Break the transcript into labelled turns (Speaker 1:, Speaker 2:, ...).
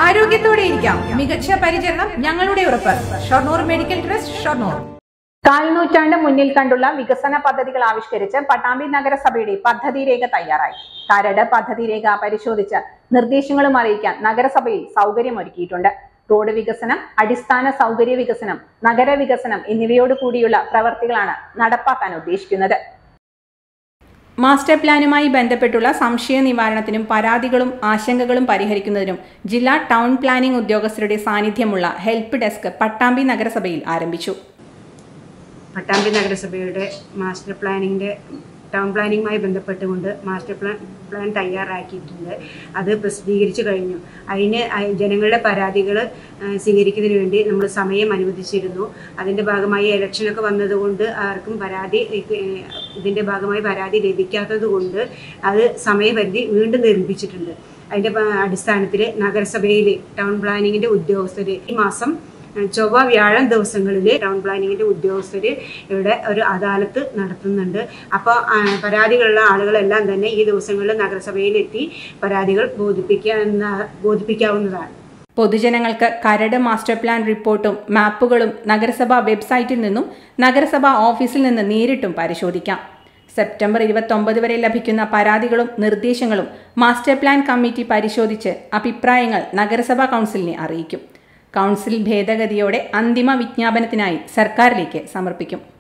Speaker 1: ആരോഗ്യത്തോടെ ഇരിക്കാം. മികച്ച പരിചരണം ഞങ്ങളുടെ ഉറപ്പ്. Shoranur medical trust, Shoranur. കാൽനൂറ്റാണ്ട് മുന്നിൽ കണ്ടുള്ള വികസന പദ്ധതികൾ ആവിഷ്കരിച്ച് പട്ടാമ്പി നഗരസഭയുടെ പദ്ധതി രേഖ തയ്യാറായി. കരട് പദ്ധതി രേഖ പരിശോധിച്ച് നിർദ്ദേശങ്ങളും അറിയിക്കാൻ നഗരസഭയിൽ സൗകര്യമൊരുക്കിയിട്ടുണ്ട്. റോഡ് വികസനം, അടിസ്ഥാന സൗകര്യ വികസനം, നഗരവികസനം എന്നിവയോട് കൂടിയുള്ള പ്രവർത്തികളാണ് നടപ്പാക്കാൻ ഉദ്ദേശിക്കുന്നത്. മാസ്റ്റർ പ്ലാനുമായി ബന്ധപ്പെട്ടുള്ള സംശയ നിവാരണത്തിനും പരാതികളും ആശങ്കകളും പരിഹരിക്കുന്നതിനും ജില്ലാ ടൗൺ പ്ലാനിംഗ് ഉദ്യോഗസ്ഥരുടെ സാന്നിധ്യമുള്ള ഹെൽപ്പ് ഡെസ്ക് പട്ടാമ്പി നഗരസഭയിൽ ആരംഭിച്ചു.
Speaker 2: പട്ടാമ്പി നഗരസഭയുടെ മാസ്റ്റർ പ്ലാനിങ്ങിൻ്റെ ടൗൺ പ്ലാനിങ്ങുമായി ബന്ധപ്പെട്ടുകൊണ്ട് മാസ്റ്റർ പ്ലാൻ തയ്യാറാക്കിയിട്ടുണ്ട്. അത് പ്രസിദ്ധീകരിച്ചു കഴിഞ്ഞു. അതിന് ജനങ്ങളുടെ പരാതികൾ സ്വീകരിക്കുന്നതിന് വേണ്ടി നമ്മൾ സമയം അനുവദിച്ചിരുന്നു. അതിൻ്റെ ഭാഗമായി ഇലക്ഷനൊക്കെ വന്നതുകൊണ്ട് ആർക്കും ഇതിൻ്റെ ഭാഗമായി പരാതി ലഭിക്കാത്തത് കൊണ്ട് അത് സമയപരിധി വീണ്ടും നിർമ്മിച്ചിട്ടുണ്ട്. അതിൻ്റെ അടിസ്ഥാനത്തിൽ നഗരസഭയിൽ ടൗൺ പ്ലാനിങ്ങിൻ്റെ ഉദ്യോഗസ്ഥർ ഈ മാസം ചൊവ്വ വ്യാഴം ദിവസങ്ങളിൽ ടൗൺ പ്ലാനിങ്ങിൻ്റെ ഉദ്യോഗസ്ഥർ ഇവിടെ ഒരു അദാലത്ത് നടത്തുന്നുണ്ട്. അപ്പോൾ പരാതികളുള്ള ആളുകളെല്ലാം തന്നെ ഈ ദിവസങ്ങളിൽ നഗരസഭയിലെത്തി പരാതികൾ ബോധിപ്പിക്കാവുന്നതാണ്.
Speaker 1: പൊതുജനങ്ങൾക്ക് കരട് മാസ്റ്റർ പ്ലാൻ റിപ്പോർട്ടും മാപ്പുകളും നഗരസഭാ വെബ്സൈറ്റിൽ നിന്നും നഗരസഭാ ഓഫീസിൽ നിന്ന് നേരിട്ടും പരിശോധിക്കാം. സെപ്റ്റംബർ 29 വരെ ലഭിക്കുന്ന പരാതികളും നിർദ്ദേശങ്ങളും മാസ്റ്റർ പ്ലാൻ കമ്മിറ്റി പരിശോധിച്ച് അഭിപ്രായങ്ങൾ നഗരസഭാ കൗൺസിലിനെ അറിയിക്കും. കൗൺസിൽ ഭേദഗതിയോടെ അന്തിമ വിജ്ഞാപനത്തിനായി സർക്കാരിലേക്ക് സമർപ്പിക്കും.